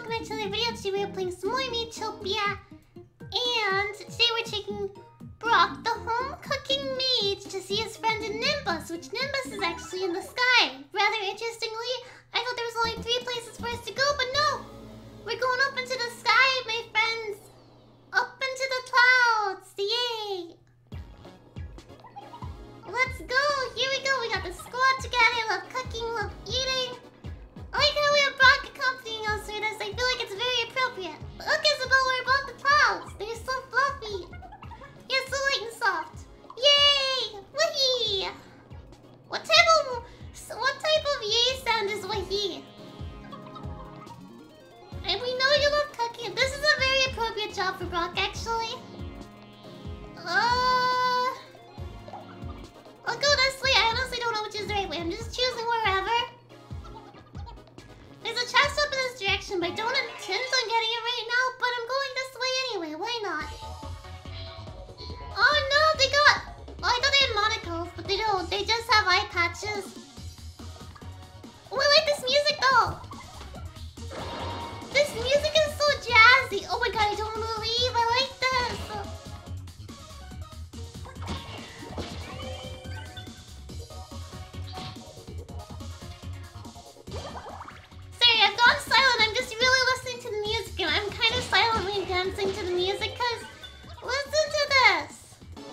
welcome back to the video. Today we are playing some more Miitopia. And today we're taking Brock, the home cooking mage, to see his friend in Nimbus, which Nimbus is actually in the sky. Rather interestingly, I thought there was only 3 places for us to go, but no! We're going up into the sky, my friends! Up into the clouds! Yay! Let's go! Here we go! We got the squad together, love cooking, love eating. I like how we have Brock accompanying us with this. I feel like it's very appropriate. Look, Isabel, we're above the clouds. They're so fluffy. You're so light and soft. Yay! Wahee! What type of yay sound is wahee? And we know you love cooking. This is a very appropriate job for Brock, actually. I'll go this way. I honestly don't know which is the right way. I'm just choosing wherever. There's a chest up in this direction, but I don't intend on getting it right now. But I'm going this way anyway. Why not? Oh no, they got... Oh, I thought they had monocles, but they don't. They just have eye patches. Oh, I like this music though. This music is so jazzy. Oh my god, I don't believe I like this. Sorry, I've gone silent. I'm just really listening to the music, and I'm kind of silently dancing to the music because listen to this.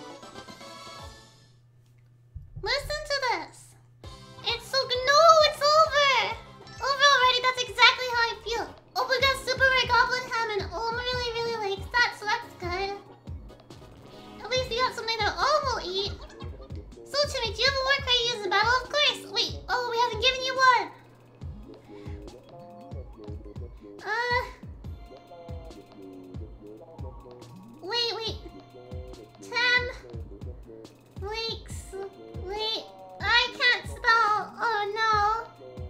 Listen to this. It's so good. No, it's over. Over already. That's exactly how I feel. Oh, we got super rare goblin ham, and Olma really likes that, so that's good. At least we got something that Olma will eat. So, Timmy, do you have a war cry used in battle? Of course. Wait. Oh, we haven't given you one. Wait. 10 flakes. Wait, I can't spell. Oh no.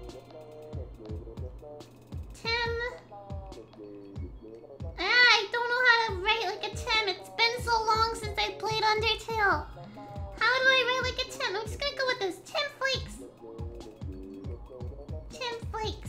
10. I don't know how to write like a 10. It's been so long since I played Undertale. How do I write like a 10? I'm just gonna go with this. 10 flakes. 10 flakes.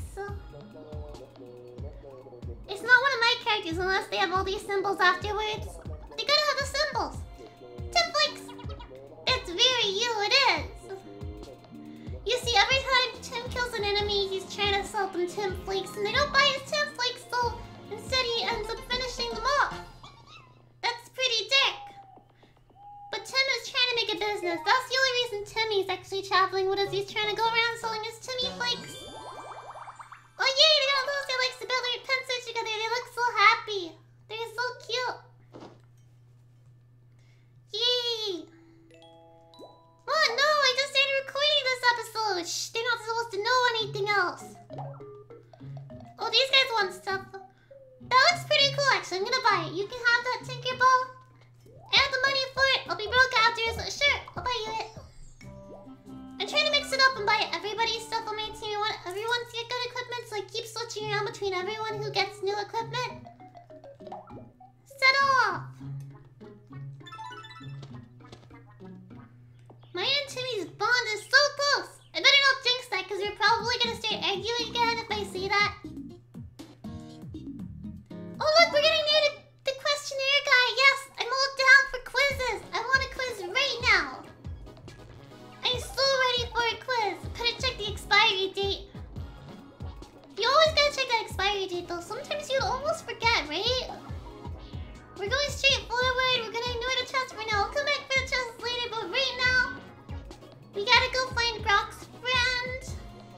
It's not one of my characters unless they have all these symbols afterwards. They gotta have the symbols. 10 flakes. It's very you, it is. You see, every time Tim kills an enemy, he's trying to sell them 10 flakes, and they don't buy his 10 flakes, so instead he ends up finishing them off. That's pretty dick. But Tim is trying to make a business. That's the only reason Timmy's actually traveling with us. He's trying to go around selling his Timmy flakes. Oh yay, they got those that likes to build their pencils together. They look so happy. They're so cute. Yay. Oh no, I just started recording this episode. Shh, they're not supposed to know anything else. Oh, these guys want stuff. That looks pretty cool, actually. I'm gonna buy it. You can have that Tinkerbell. And the money for it. I'll be broke after, so sure, I'll buy you it. I'm trying to mix it up and buy everybody's stuff on my team. I want everyone to get good equipment, so I keep switching around between everyone who gets new equipment. Set off! My and Timmy's bond is so close. I better not jinx that, because we're probably gonna start arguing again if I see that. Oh look, we're getting near the questionnaire guy. Yes, I'm all down for quizzes. I want a quiz right now. I'm so ready for a quiz. Better check the expiry date. You always gotta check that expiry date though. Sometimes you'll almost forget, right? We're going straight forward. We're gonna ignore the chest for now. I'll come back for the chest later, but right now, we gotta go find Brock's friend.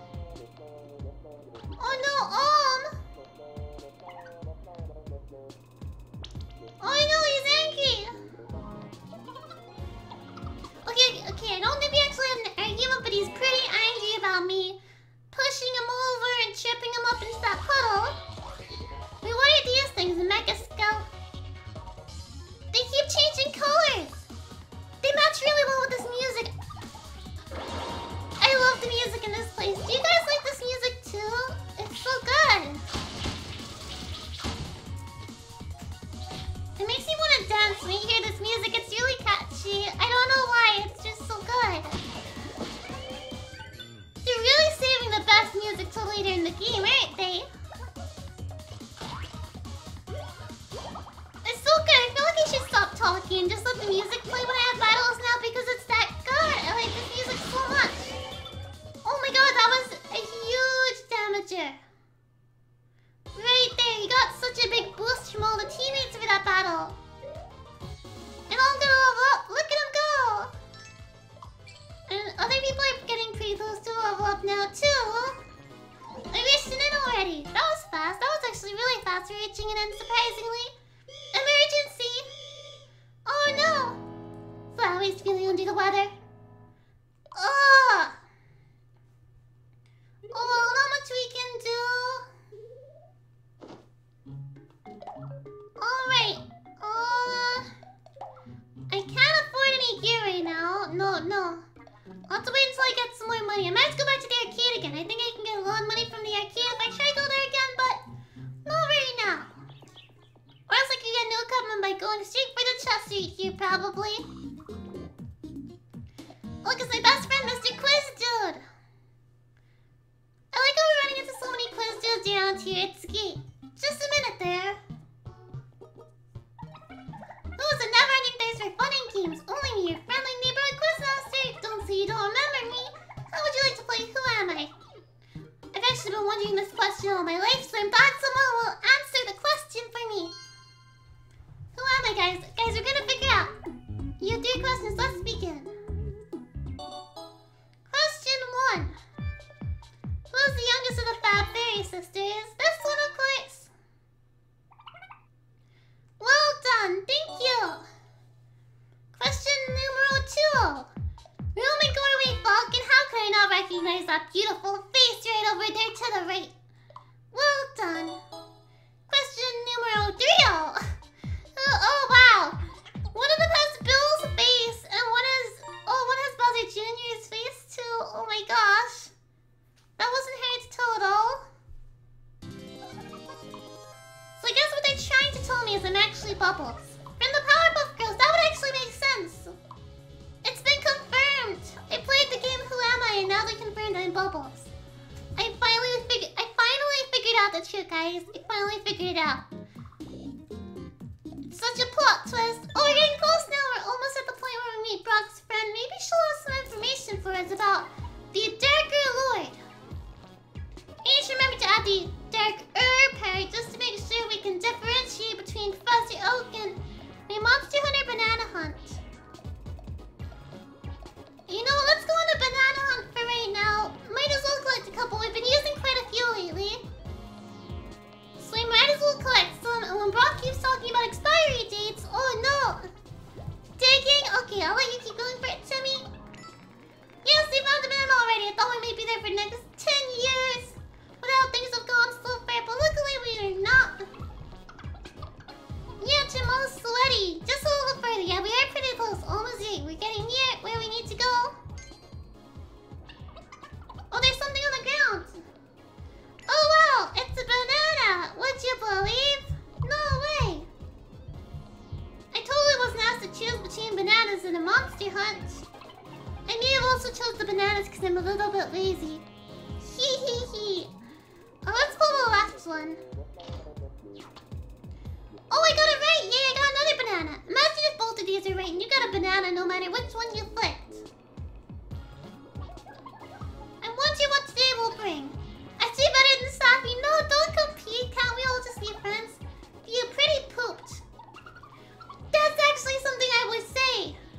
Oh no, oh no, he's angry. Okay, I don't think we actually had an argument, but he's pretty angry about me pushing him over and tripping him up into that puddle. Wait, what are these things? The Mecha Scout? They keep changing colors. They match really well with this music. I love the music in this place. Do you guys like this music too? It's so good. It makes me want to dance when you hear this music. It's really catchy. I don't know why. It's just so good. They're really saving the best music till later in the game, aren't they? music play when I have battles now because it's that good. I like this music so much. Oh my god, that was a huge damager. Right there, he got such a big boost from all the teammates for that battle. And I'm gonna level up. Look at him go. And other people are getting pretty close to level up now too. I reached an end already. That was fast. That was actually really fast reaching an end, surprisingly. Emergency! Oh no! Flowey's feeling under the weather. Ugh! Oh well, not much we can do. Alright. I can't afford any gear right now. No. I'll have to wait until I get some more money. I might have to go back to the arcade again. I think I can get a lot of money from the arcade if I try to go there again, but not right now. Or else I can get no equipment by going straight for the chest suit here, probably. Look, it's my best friend, Mr. Quiz Dude. I like how we're running into so many quiz dudes around here. It's great. Just a minute there. Oh, it's a never-ending days for fun and games. Only me, your friendly neighborhood quizmaster. Don't say you don't remember me. How would you like to play Who Am I? I've actually been wondering this question all my life, so I'm glad someone will answer the question for me. Who am I, guys? Guys, we're gonna figure out. You have 3 questions. Let's begin. Question 1. Who's the youngest of the Fab Fairy sisters? This one, of course. Well done. Thank you. Question numero 2. Room and Gourmet Falcon, how could I not recognize that beautiful face right over there to the right? Well done. Question numero 3. Oh wow. One of them has Bill's face and one has Bowser Jr.'s face too. Oh my gosh. That wasn't hard to tell at all. So I guess what they're trying to tell me is I'm actually Bubbles. From the Powerpuff Girls, that would actually make sense. It's been confirmed. I played the game Who Am I and now they confirmed I'm Bubbles. I finally figured out the trick, guys. I finally figured it out. It's such a plot twist. Oh, we're getting close now. We're almost at the point where we meet Brock's friend. Maybe she'll have some information for us about the Darker Lord. And just remember to add the Darker part just to make sure we can differentiate between Fuzzy Oak and a Monster Hunter Banana Hunt. You know, let's go on a banana hunt for right now. Might as well collect a couple. We've been using quite a few lately. So we might as well collect some. And when Brock keeps talking about expiry dates, oh no. Digging? Okay, I'll let you keep going for it, Timmy. Yes, we found the banana already. I thought we might be there for the next 10 years. Without things have gone so far, but luckily we are not. Yeah, Tim, I was sweaty. Just a little further. Yeah, we are pretty close. Almost here. We're getting near where we need to go. Oh, there's something on the ground. Oh, wow. It's a banana. Would you believe? No way. I totally wasn't asked to choose between bananas and a monster hunt. I may have also chose the bananas because I'm a little bit lazy. Hee hee hee. Oh, let's pull the last one. Oh, I got it right! Yay, I got another banana! Imagine if both of these are right and you got a banana no matter which one you flipped. I wonder what today will bring. I see better than Sappy. No, don't compete. Can't we all just be friends? You pretty pooped. That's actually something I would say.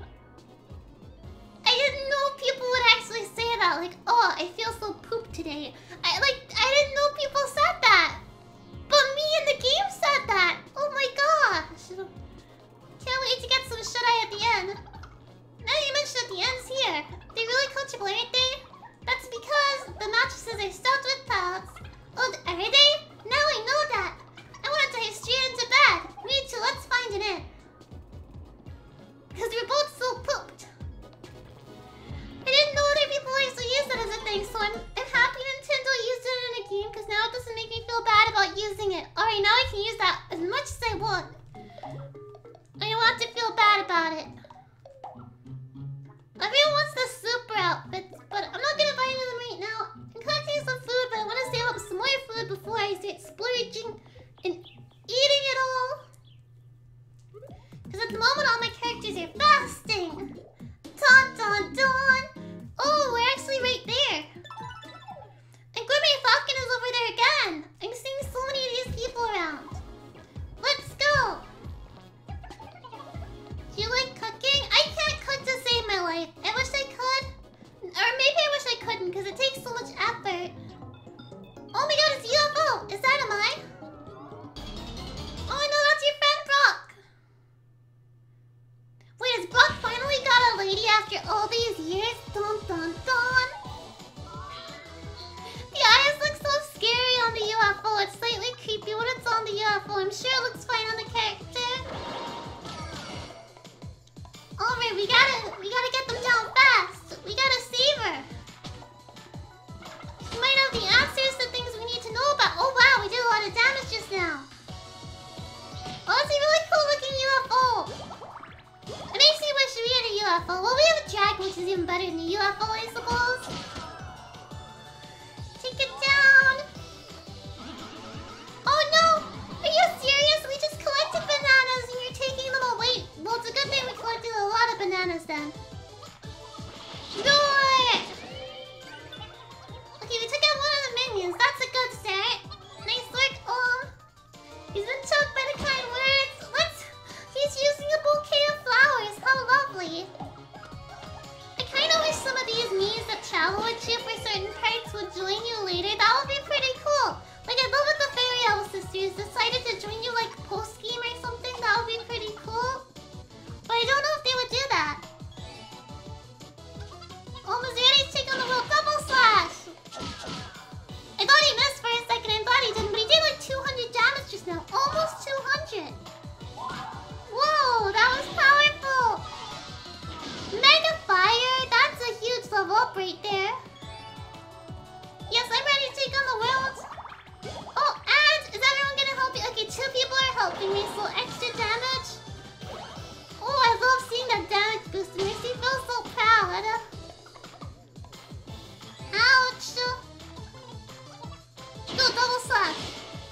I didn't know people would actually say that. Like, oh, I feel so pooped today. I didn't know people said that. But me in the game said that. Oh my gosh. Can't wait to get some shut-eye at the end. Now you mentioned at the ends here. They're really comfortable, aren't they? That's because the mattresses are stuffed with pellets. Oh, are they? Now I UFO. Well, we have a dragon, which is even better than the UFO, I suppose. Take it down. Oh no! Are you serious? We just collected bananas and you're taking them away. Well, it's a good thing we collected a lot of bananas then. Do it! Okay, we took out one of the minions. That's a good start. Nice work, He's been choked by the kind words. What? He's using a bouquet of flowers. How lovely. I kind of wish some of these me's that travel with you for certain parts would join you later. That would be pretty cool. Like, I love that the Fairy Owl Sisters decided to join you like post-game or something. That would be pretty cool. But I don't know if they would do that. Oh, Mazziari's taking the world double slash. I thought he missed for a second and thought he didn't, but he did like 200 damage just now. Almost 200. Whoa, that was powerful. Mega Fire, that's a huge level up right there. Yes, I'm ready to take on the world. Oh, and is everyone gonna help me? Okay, 2 people are helping me, so extra damage. Oh, I love seeing that damage boost. Mercy feels so proud. Ouch. Go double slash.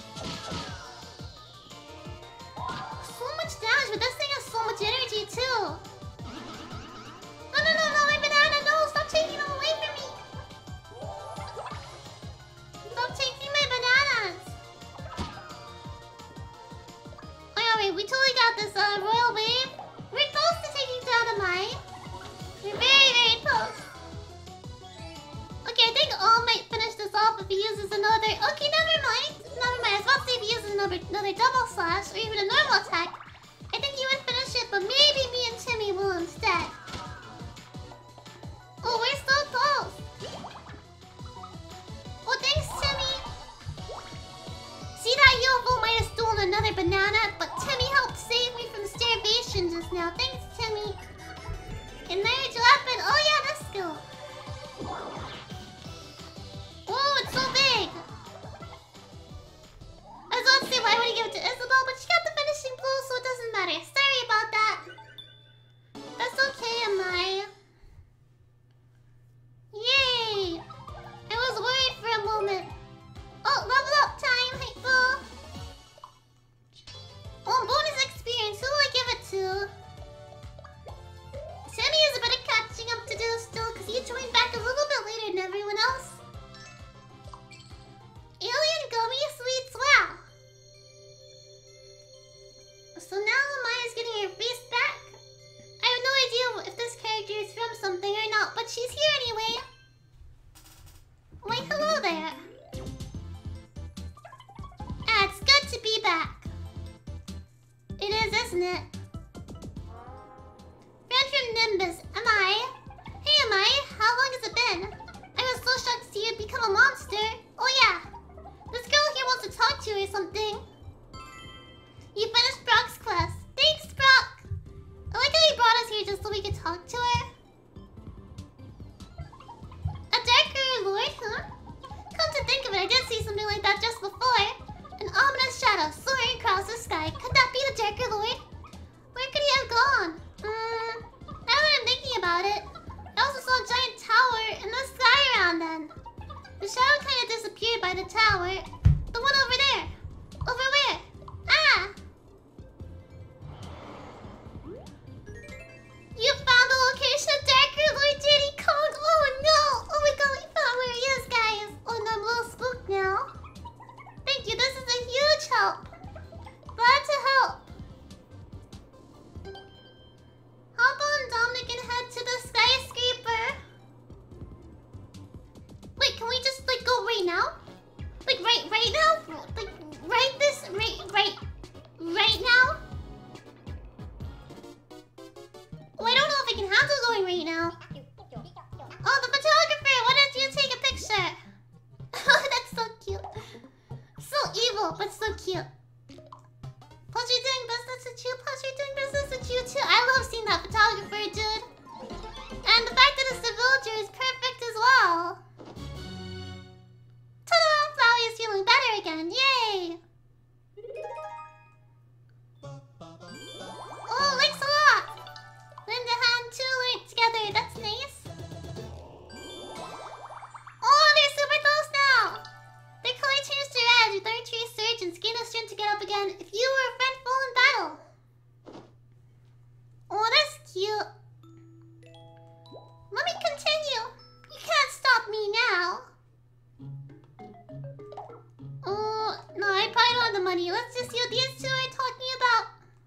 So much damage, but this thing has so much energy too. No, no, no, no, my banana, no, stop taking them away from me. Stop taking my bananas. Alright, we totally got this, Royal Wave. We're close to taking down the mine. We're very, very close. Okay, I think All might finish this off if he uses another... Okay, never mind. Never mind. I was about to say if he uses another double slash or even a normal attack. I think he would finish it, but maybe me and Timmy will instead. Oh, we're so close. Oh, thanks, Timmy. See, that UFO might have stolen another banana, but Timmy helped save me from starvation just now. Thanks, Timmy. Enlarge weapon. Oh, yeah, that's cool. Oh, it's so big. I was about to say, why would he give it to Isabelle? But she got the finishing blow, so it doesn't matter. Sorry about that. That's okay, Amai. Yay! I was worried for a moment. Oh, level up time, Hypo. Oh, bonus experience. Who will I give it to? Sammy has a bit of catching up to do still, because he joined back a little bit later than everyone else. Alien Gummy Sweets, wow. So now Amaya's getting her face back. I have no idea if this character is from something or not, but she's here anyway. Why, hello there. Ah, it's good to be back. It is, isn't it? Friend from Nimbus, am I? Hey, am I? How long has it been? I was so shocked to see you become a monster. Oh yeah. This girl here wants to talk to you or something. You finished Brock's quest. Thanks, Brock. I like how he brought us here just so we could talk to her. A Darker Lord, huh? Come to think of it, I did see something like that just before. An ominous shadow soaring across the sky. Could that be the Darker Lord? Where could he have gone? Now that I'm thinking about it, I also saw a giant tower in the sky around then. The shadow kind of disappeared by the tower. The one over there. Over where? Ah! You found the location of Darker Lord Diddy Kong. Oh no! Oh my god, we found where he is, guys. Oh no, I'm a little spooked now. Thank you, this is a huge help. Glad to help. Hop on, Dominic, and head to the skyscraper. Wait, can we just like go right now? Like right now? Like right now? Oh, I don't know if I can handle going right now. Oh, the photographer! Why don't you take a picture? Oh, that's so cute. So evil, but so cute. Pleasure doing business with you. Pleasure doing business with you too. I love seeing that photographer, dude. And the fact that it's the villager is perfect as well. Ta-da! Flowey is feeling better again. Yay! Oh, thanks a lot! Lend a hand to learn to again if you were a friend full in battle. Oh, that's cute. Let me continue. You can't stop me now. Oh, no, I probably don't have the money. Let's just see what these two are talking about.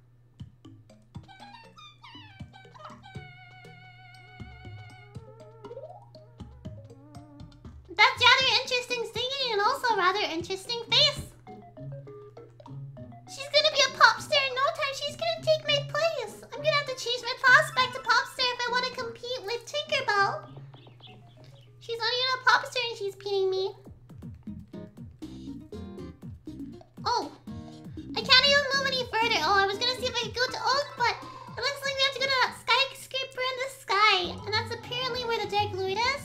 That's rather interesting singing and also rather interesting face. She's gonna be a pop star in no time. She's gonna take my place. I'm gonna have to change my prospect to pop star if I want to compete with Tinkerbell. She's not even a pop star and she's beating me. Oh, I can't even move any further. Oh, I was gonna see if I could go to Oak, but it looks like we have to go to that skyscraper in the sky, and that's apparently where the Dark Lord is.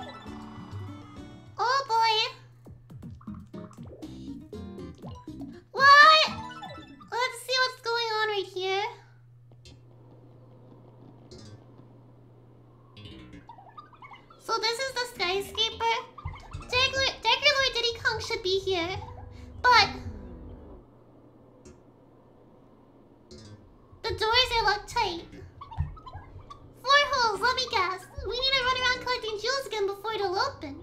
Oh boy. What? Let's see what's going on right here. So this is the skyscraper. Dark Lord Diddy Kong should be here, but the doors are locked tight. 4 holes, let me guess. We need to run around collecting jewels again before it'll open.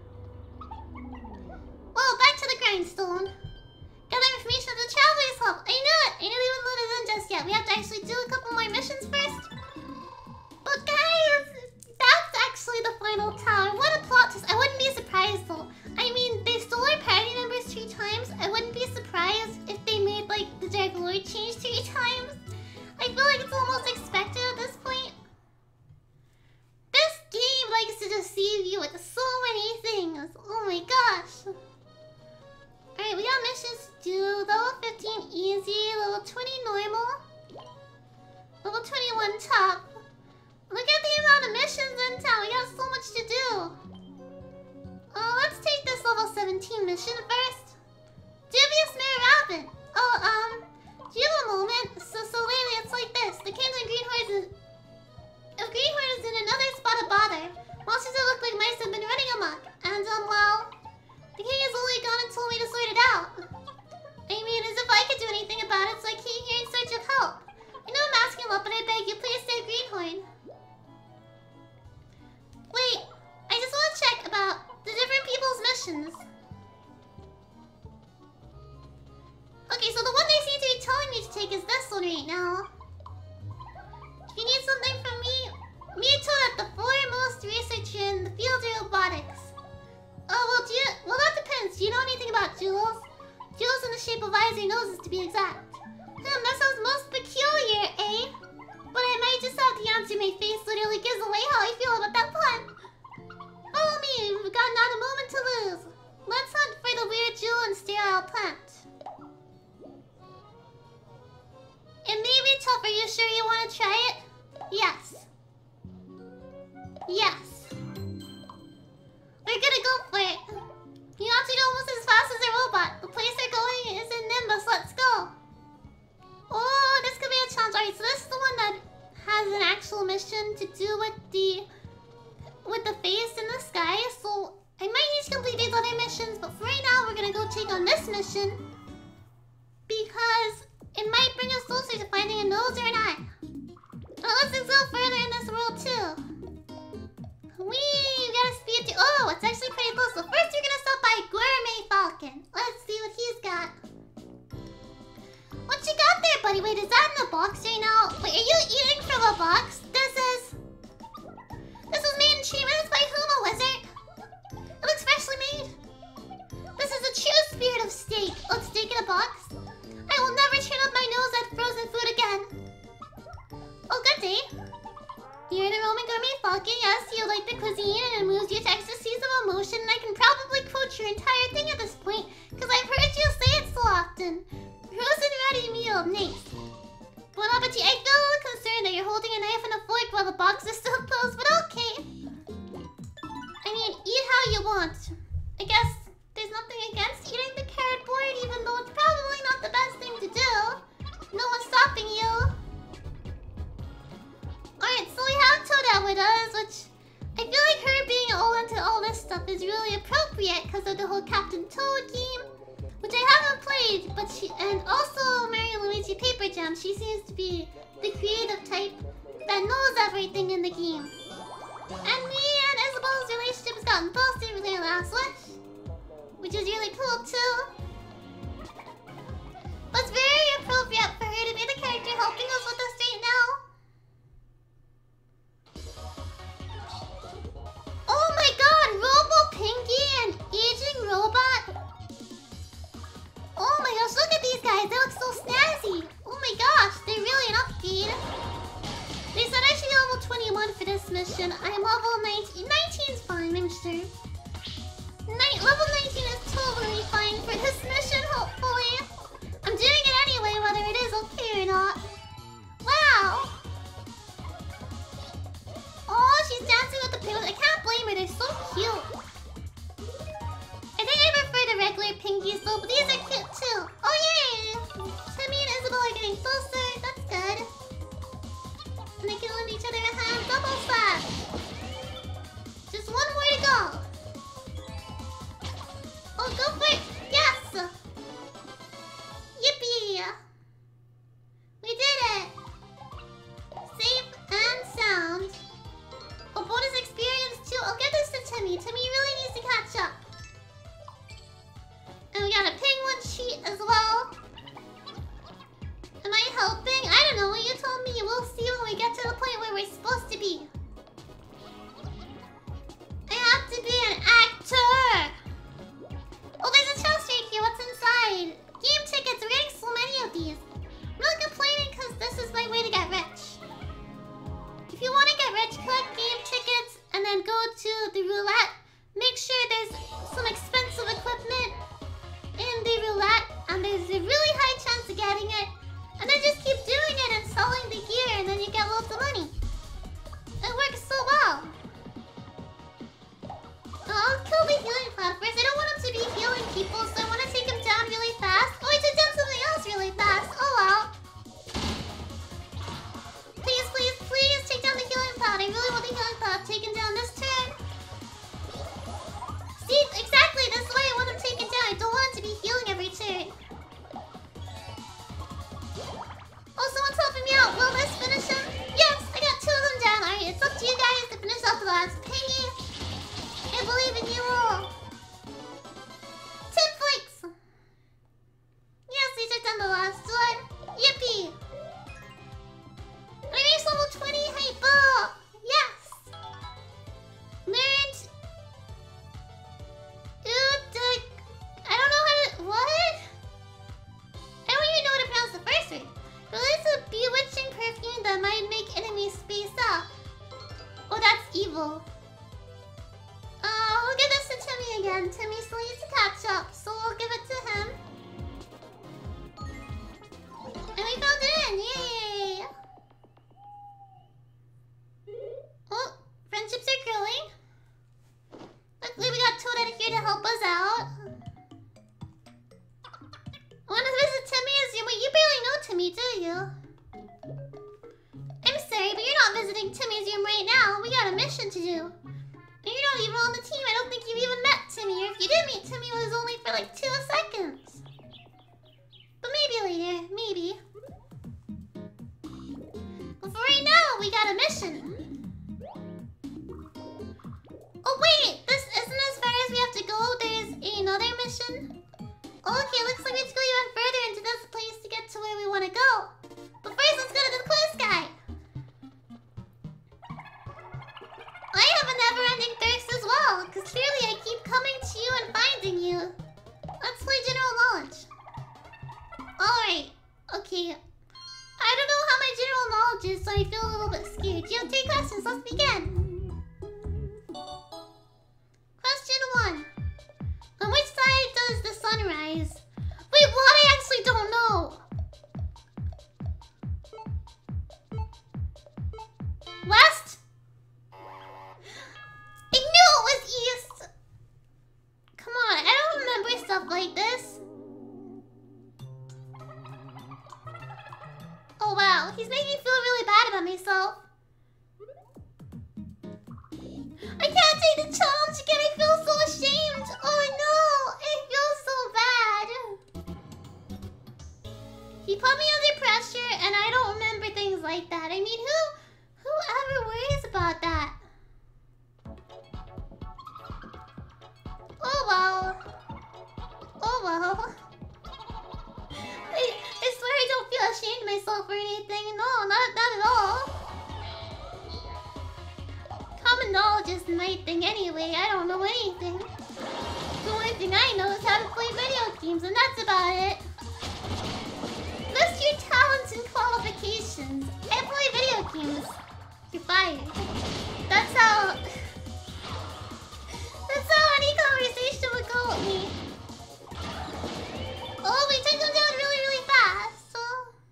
Well, back to the grindstone. Gather information at the Traveler's Hub. I knew it! I didn't even load it in just yet. We have to actually do a couple more missions first. But guys, that's actually the final tower. What a plot twist. I wouldn't be surprised though. I mean, they stole our party members 3 times. I wouldn't be surprised if they made like the Dark Lord change 3 times. I feel like it's almost expected at this point. This game likes to deceive you with so many things. Oh my gosh. Alright, we got missions to do. Level 15 easy, level 20 normal, level 21 top. Look at the amount of missions in town. We got so much to do. Let's take this level 17 mission first. Dubious Mare Rabbit. Do you have a moment? So lately it's like this. The Kings and Greenhorns is... If Greenhorn is in another spot of bother, monsters that look like mice have been running amok. And, well... The king has only gone and told me to sort it out. I mean, as if I could do anything about it, so I came here in search of help. I know I'm asking a lot, but I beg you, please save Greenhorn. Wait, I just want to check about the different people's missions. Okay, so the one they seem to be telling me to take is this one right now. If you need something from me, Mewtwo at the foremost researcher in the field of robotics. Oh, well, that depends. Do you know anything about jewels? Jewels in the shape of eyes or noses, to be exact. That sounds most peculiar, eh? But I might just have the answer. My face literally gives away how I feel about that pun. Follow me. We've got not a moment to lose. Let's hunt for the weird jewel and sterile plant. It may be tough. Are you sure you want to try it? Yes. Yes. We're gonna go for it. You have to go almost as fast as a robot. The place they're going is in Nimbus. Let's go. Oh, this could be a challenge. Alright, so this is the one that has an actual mission to do with the face in the sky. So I might need to complete these other missions, but for right now we're gonna go take on this mission because it might bring us closer to finding a nose or an eye. Now let's explore further in this world too. We gotta speed to... Oh, it's actually pretty close. So first we're gonna stop by Gourmet Falcon. Let's see what he's got. What you got there, buddy? Wait, is that in the box right now? Wait, are you eating from a box? This was made in 3 minutes by whom, a wizard? It looks freshly made. This is a true spirit of steak. Oh, steak in a box? I will never turn up my nose at frozen food again. Oh, good day. You're the Roman Gourmet Falcon. Yes, you like the cuisine and it moves you to ecstasies of emotion. And I can probably quote your entire thing at this point, because I've heard you say it so often. Frozen ready meal, nice. Bon appetit. I feel a little concerned that you're holding a knife and a fork while the box is still closed, but okay. I mean, eat how you want. I guess there's nothing against eating the carrot board, even though it's probably not the best thing to do. No one's stopping you. Alright, so we have Toadette with us, which I feel like her being all into all this stuff is really appropriate because of the whole Captain Toad game, which I haven't played, but and also everyone. She seems to be the creative type that knows everything in the game. And me and Isabel's relationship has gotten posted with their last wish, which is really cool too. But it's very appropriate for her to be the character helping us with this right now. Oh my god, Robo Pinky and Aging Robot. Oh my gosh, look at these guys, they look so snazzy. Oh my gosh, they're really an upgrade. They said I should be level 21 for this mission. I'm level 19. 19's fine, I'm sure. Level 19 is totally fine for this mission, hopefully. I'm doing it anyway, whether it is okay or not. Wow. Oh, she's dancing with the penguins. I can't blame her, they're so cute. I think I prefer the regular pinkies though, but these are cute too. Oh yay! Timmy and Isabel are getting closer, that's good. And they can lend each other a hand. Double slash! Just one more to go. Oh, go for it! Yes! Yippee! We did it! Safe and sound. Oh, bonus experience too. I'll give this to Timmy. Timmy really needs to catch up. And we got a penguin sheet as well. Am I helping? I don't know. You told me. We'll see when we get to the point where we're supposed to be. I have to be an actor. Oh, there's a chest right here. What's inside? Game tickets. We're getting so many of these. I'm not complaining because this is my way to get rich. If you want to get rich, collect game tickets and then go to the roulette. Make sure there's some expensive equipment in the roulette, and there's a really high chance of getting it. And then just keep doing it and selling the gear, and then you get lots of money. It works so well. I'll kill the healing cloud first. I don't want him to be healing people, so I want to take him down really fast. Oh, I took down something else really fast. Oh well. Please, please, please take down the healing cloud. I really want the healing cloud taken down this turn. See, exactly. This is why I want him taken down. I don't want him to be healing every turn. Oh, someone's helping me out. Will this finish him? Yes, I got 2 of them down. Alright, it's up to you guys to finish off the last penny. I believe in you all. 10 flicks. Yes, we took down the last one. Yippee. I reached level 20. Hypo. Yes. Learned. I don't know how to... What? I don't even know how to pronounce the first word. Release a bewitching perfume that might make enemies space out. Oh, that's evil. We'll give this to Timmy again. Timmy still needs to catch up, so we'll give it to him. And we found it in! Yay! Oh, friendships are growing. Luckily we got Toadette here to help us out. I want to visit Timmy's room. Wait, you barely know Timmy, do you? I'm sorry, but you're not visiting Timmy's room right now. We got a mission to do. And you're not even on the team. I don't think you've even met Timmy. Or if you did meet Timmy, it was only for like 2 seconds. But maybe later. Maybe. But for right now, we got a mission. Oh wait! This isn't as far as we have to go. There's another mission. Okay, looks like we have to go even further into this place to get to where we want to go. But first, let's go to the quiz guy. I have a never-ending thirst as well, because clearly I keep coming to you and finding you. Let's play general knowledge. Alright, okay. I don't know how my general knowledge is, so I feel a little bit scared. You have 3 questions, let's begin. Question 1. On which side does the sun rise? Wait, what? I actually don't know. West? I knew it was east. Come on, I don't remember stuff like this. Oh wow, he's making me feel really bad about myself. I can't take the challenge again, I feel so ashamed. Oh no, I feel so bad. You put me under pressure, and I don't remember things like that. I mean, who ever worries about that? Oh well. Oh well. I swear I don't feel ashamed of myself or anything. No, not at all. Common knowledge is my thing anyway. I don't know anything. The only thing I know is how to play video games, and that's about it. List your talents and qualifications. I play video games. You're fired. That's how any conversation would go with me. Oh, we took them down really fast. So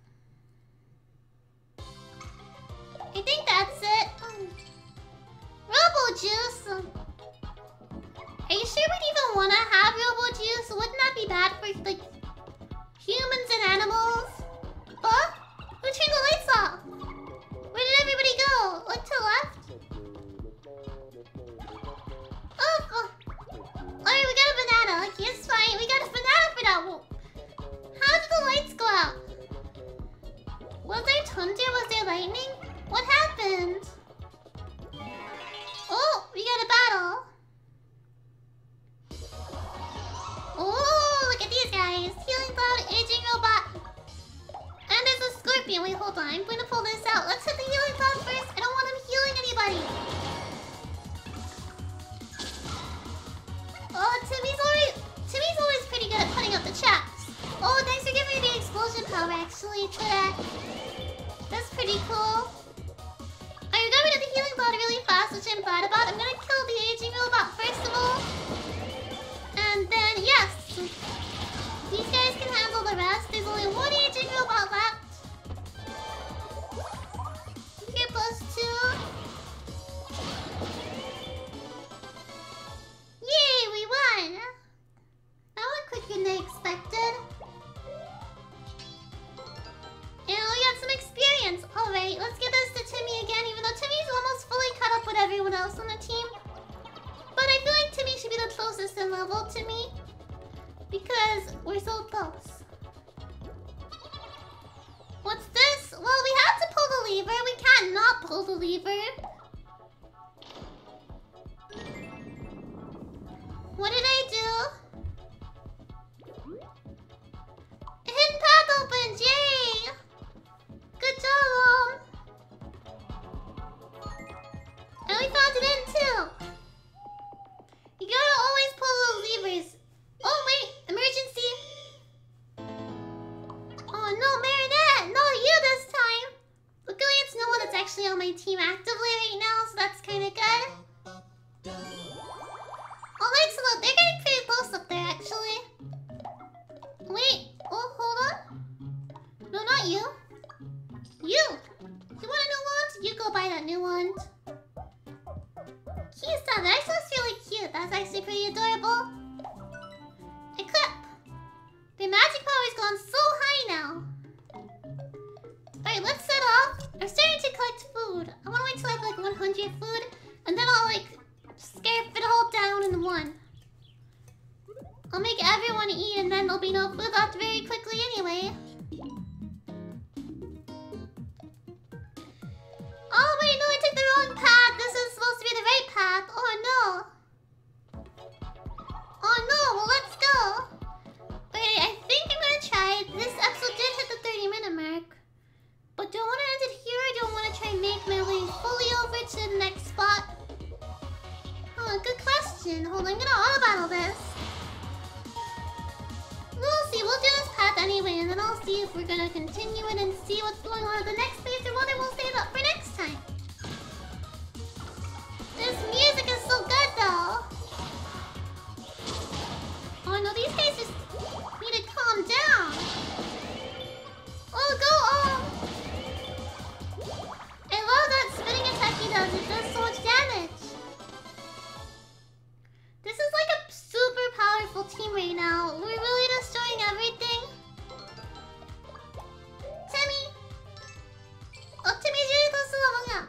I think that's it. Robo Juice. Are you sure we'd even want to have Robo Juice? Wouldn't that be bad for, like, humans and animals? Huh? Who turned the lights off? Where did everybody go? Look to the left? Oh! Alright, we got a banana. Okay, it's fine. We got a banana for that. How did the lights go out? Was there thunder? Was there lightning? What happened? Oh, we got a battle. Oh, look at these guys. Healing Cloud, Aging Robot. And there's a Scorpion. Wait, hold on. I'm going to pull this out. Let's hit the Healing Cloud first. I don't want him healing anybody. Oh, Timmy's always pretty good at putting up the traps. Oh, thanks for giving me the explosion power, actually, for that. That's pretty cool. Alright, we're going to the Healing Cloud really fast, which I'm glad about. I'm going to kill the Aging Robot first of all. And then, yes, these guys can handle the rest. There's only one Aging Robot left. Here, +2. Yay, we won! That went quicker than I expected. And we got some experience. Alright, let's give this to Timmy again, even though Timmy's almost fully caught up with everyone else on the team. But I feel like Timmy should be the closest in level to me. Because we're so close. What's this? Well, we have to pull the lever. We can't not pull the lever. What did I do? A hidden path opens! Yay! Good job, and we found it in too. You gotta always pull those levers. Oh wait, emergency. Oh no, Marinette, not you this time. Luckily it's no one that's actually on my team actively right now, so that's kind of good. Oh, Lancelot, they're getting pretty close up there actually. Wait, oh, hold on. No, not you. You want a new wand? You go buy that new wand. Kisa, that actually looks really cute. That's actually pretty adorable. Equip. The magic power's gone so high now. Alright, let's set off. I'm starting to collect food. I want to wait till I have like 100 food, and then I'll like scarf it all down in one. I'll make everyone eat, and then there'll be no food left very quickly anyway. Oh wait, no, I took the wrong path. This is supposed to be the right path. Oh no. Oh no, well let's go. Okay, I think I'm gonna try. This episode did hit the 30-minute mark. But do I want to end it here, or do I want to try and make my way fully over to the next spot? Oh, good question. Hold on, I'm gonna auto-battle this. We'll see, we'll do this path anyway, and then I'll see if we're gonna continue it and see what's going on at the next place, or whether we'll save up for next time. This music is so good though. Oh no, these guys just need to calm down. Oh, go on! I love that spinning attack he does, it does so much damage. This is like a super powerful team right now. We're really destroying everything. Timmy! Oh, Timmy's really close to leveling up.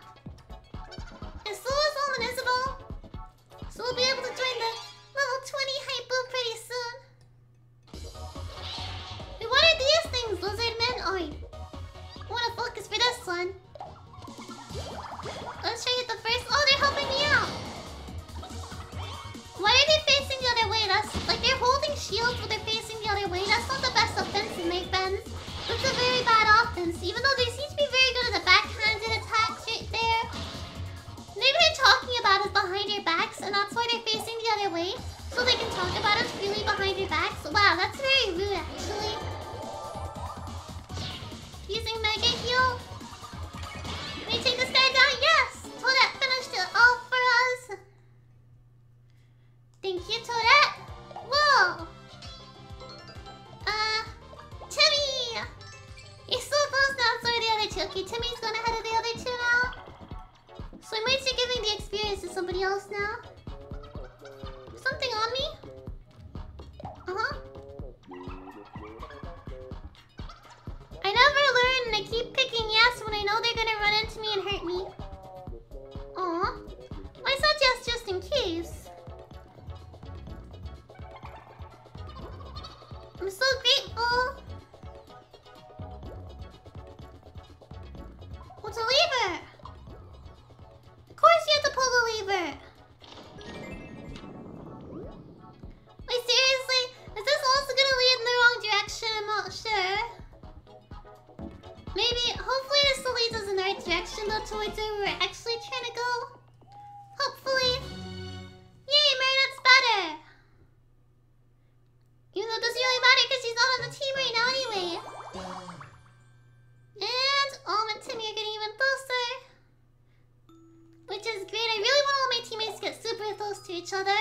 Maybe, hopefully this still leads us in the right direction though towards where we're actually trying to go. Hopefully. Yay, Marinette's better! Even though it doesn't really matter because she's not on the team right now anyway. And Alm and Timmy are getting even closer. Which is great. I really want all my teammates to get super close to each other.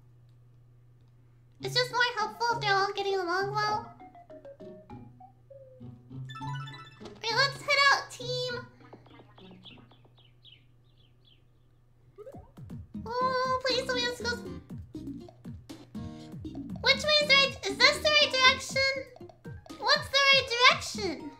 It's just more helpful if they're all getting along well. Alright, let's head out, team. Oh, please tell me this goes. Which way is right? Is this the right direction? What's the right direction?